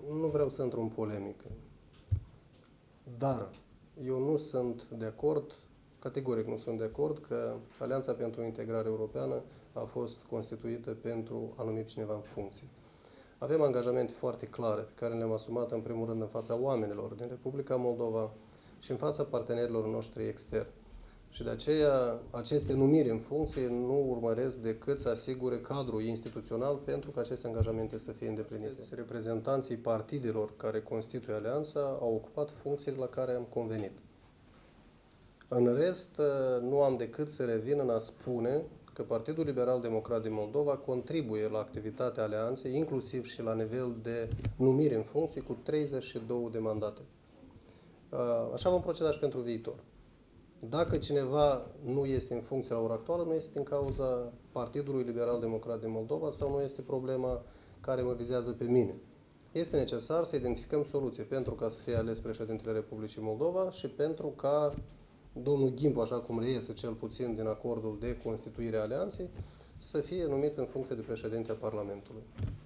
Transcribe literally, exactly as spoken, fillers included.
nu vreau să intru în polemică, dar eu nu sunt de acord, categoric nu sunt de acord că Alianța pentru Integrare Europeană a fost constituită pentru a numi cineva în funcție. Avem angajamente foarte clare pe care le-am asumat în primul rând în fața oamenilor din Republica Moldova și în fața partenerilor noștri externi. Și de aceea, aceste numiri în funcție nu urmăresc decât să asigure cadrul instituțional pentru ca aceste angajamente să fie îndeplinite. Reprezentanții partidelor care constituie Alianța au ocupat funcțiile la care am convenit. În rest, nu am decât să revin în a spune că Partidul Liberal Democrat din Moldova contribuie la activitatea Alianței, inclusiv și la nivel de numiri în funcție, cu treizeci și două de mandate. Așa vom proceda și pentru viitor. Dacă cineva nu este în funcție la ora actuală, nu este din cauza Partidului Liberal Democrat din Moldova sau nu este problema care mă vizează pe mine. Este necesar să identificăm soluție pentru ca să fie ales președintele Republicii Moldova și pentru ca domnul Ghimpu, așa cum reiese cel puțin din acordul de constituire a Alianței, să fie numit în funcție de președinte a Parlamentului.